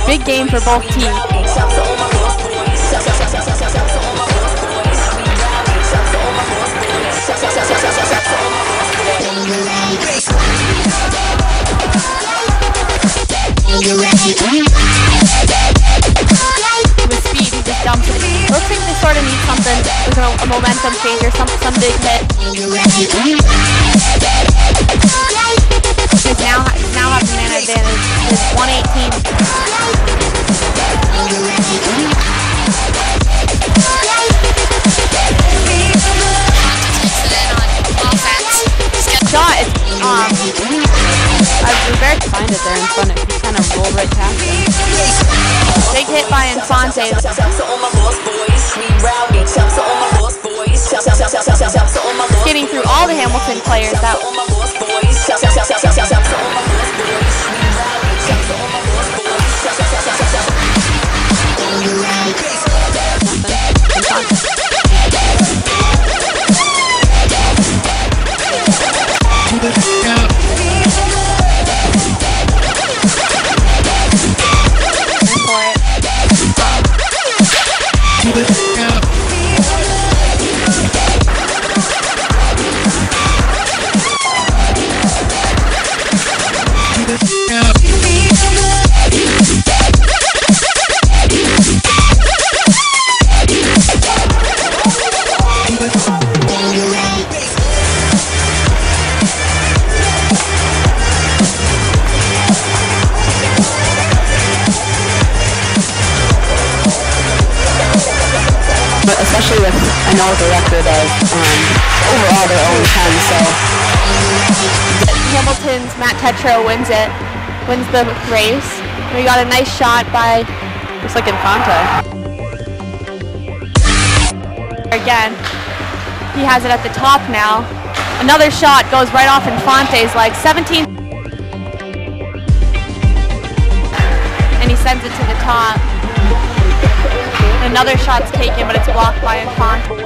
Big game for both teams. With speed, he just dumps it. Looks like they sort of need something with a momentum change or some big hit. He's now has the mana advantage. It's 118. Shot is I was very find it there in front of him. He kind of rolled right past him. Big hit by Infante. Getting through all the Hamilton players out. But especially with, I know with the record of overall they're 0-10, so Hamilton's Matt Tetro wins the race. We got a nice shot by, looks like Infante. Again, he has it at the top now. Another shot goes right off Infante's leg, 17. And he sends it to the top. Another shot's taken, but it's blocked by Infante.